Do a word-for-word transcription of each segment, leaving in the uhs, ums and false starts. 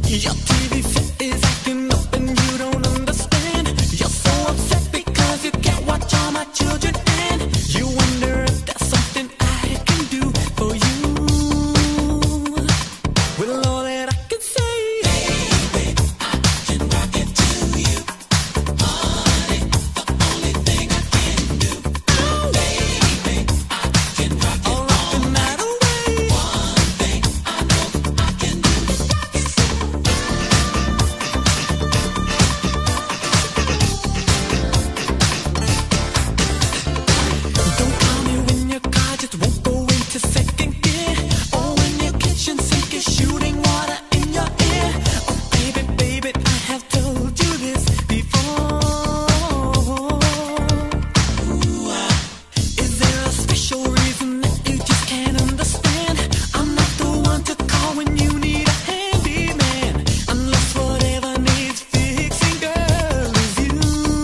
Your T V set is acting up and you don't understand. You're so upset because you can't watch all my children, and you wonder if there's something I can do for you. Well, all that I can say, baby, I can rock it to you. Honey, the only thing I can do. Oh, baby, I can rock it all the night away. One thing I know I can do. Don't call me when your car just won't go into second gear, or when your kitchen sink is shooting water in your ear. Oh, baby, baby, I have told you this before. Is there a special reason that you just can't understand? I'm not the one to call when you need a handyman, unless whatever needs fixing, girl, is you.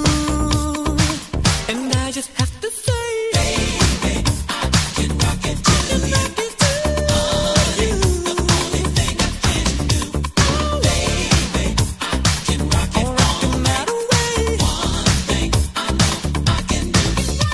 And I just have to say, baby, I can rock it to you. Honey, the only thing I can do. Baby, I can rock it all the night away. One thing I know I can do.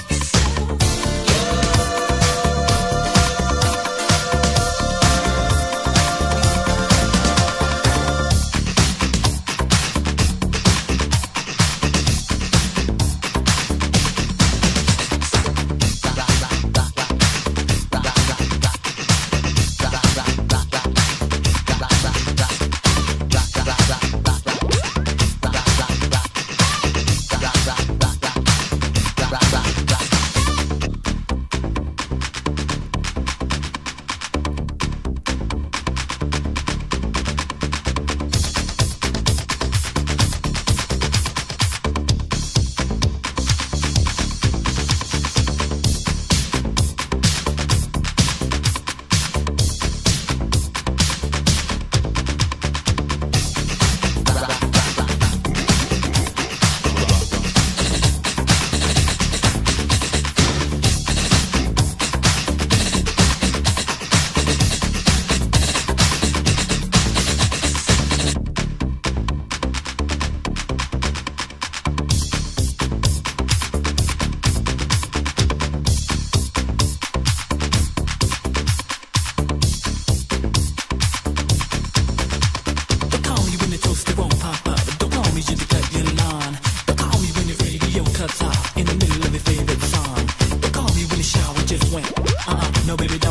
Don't call me when the toaster won't pop up. Don't call me just to cut your lawn. Don't call me when your radio cuts off in the middle of your favorite song. Don't call me when the shower just went. Uh-uh, no baby,